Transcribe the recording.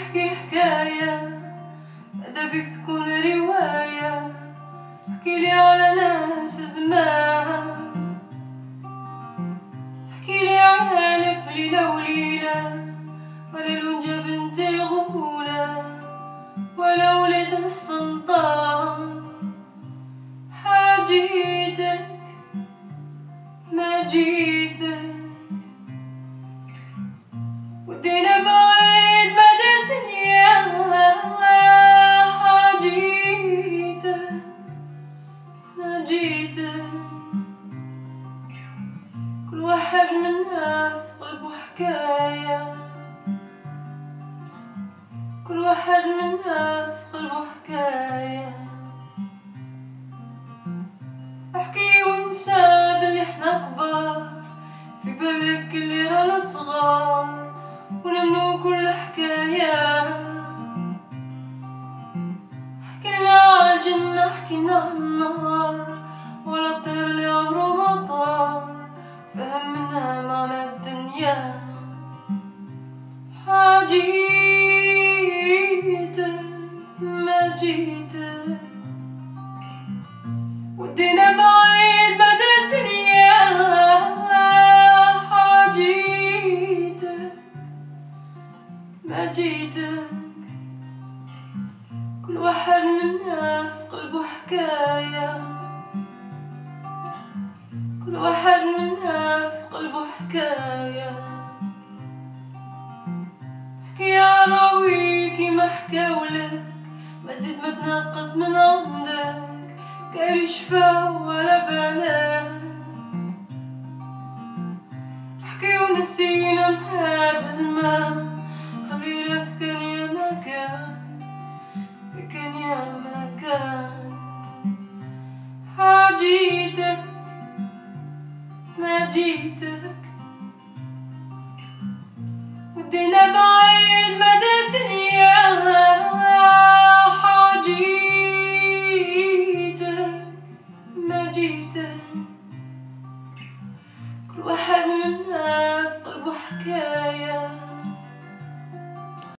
تحكي حكاية ماذا بيك تكون رواية. احكيلي على ناس زمان، احكيلي على ألف ليلة وليلة، ولا لونجا بنت الغولة، ولا ولد السلطان. حاجيتك ما جيتك ودينا بعيد بعد الدنيا. حاجيتك ما جيتك كل واحد منا في قلبه حكاية، كل واحد منا في قلبه حكاية. احكي وانسى باللي احنا كبار، في بالك اللي رانا صغار ونمنو كل حكاية. حكينا عالجنة حكينا عالنار، ولا الطير اللي عمرو ما طار فهمنا معنى الدنيا. حاجيتك ما جيتك ودينا بعيد بعد الدنيا. حاجيتك ما جيتك كل واحد منا في قلبه حكاية، كل واحد منا في قلبه حكاية. احكي يا راوي كيما حكاولك، ما تزيد ما تنقص من عندك، كاين شفا ولا بالك. احكي ونسينا من هاد الزمان، خلينا في كان يا ما كان، في كان يا ما كان. حاجيتك ما جيتك